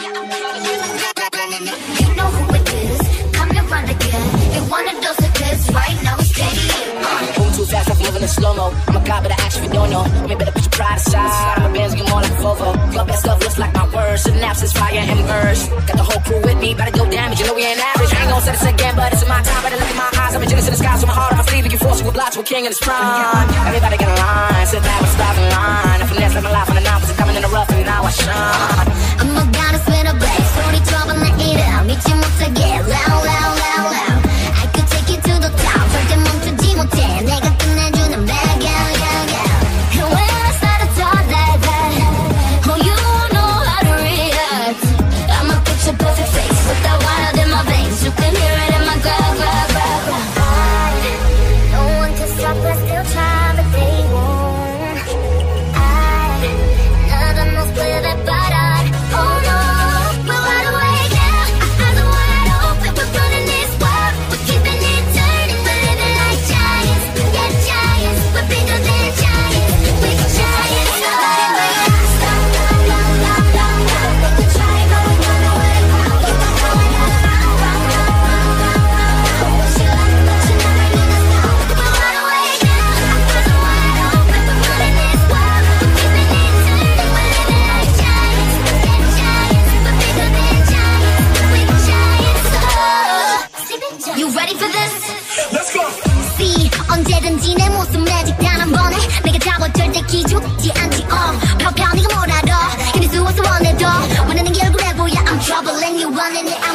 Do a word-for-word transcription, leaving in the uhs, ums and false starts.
You know who it is, coming around again. They wanna dose of this, right now it's steady. Moving too fast, I'm moving in slow-mo. I'm a god, but I actually don't know. I mean, better put your pride aside. I'm a Benz, get more like a Volvo. Your best stuff looks like my words. Synapses, fire, and burst. Got the whole crew with me, about to go damage. You know we ain't average. I ain't gon' say this again, but it's in my time. Better look in my eyes. I'm a genius in the sky, so my heart on my sleeve. You can force you a block to a king in his prime. Everybody get in line, sit down and stop in line. I finesse like my life on the nine, was coming in the rough, and now I shine. I'm a goddess with a black 소리 trouble 나 이름 믿지 못하게 loud loud loud loud. I could take you to the top 절대 멈추지 못해 내가 끝내주는 bad girl yeah yeah. And when I start to talk like that, oh you know how to react. I'ma put your perfect face with that water in my veins. You can hear it in my growl growl growl growl. No one can stop us, still try but they won't. I none of them clear that but I oh no. You ready for this? Let's go! See, 언제든지 내 모습 매직 단 한 번에 내가 잡아 절대 기죽지 않지 uh. 펴펴 네가 뭘 알아 힘이 수 없어 원해도 원하는 게 얼굴에 보여 I'm troubling you running it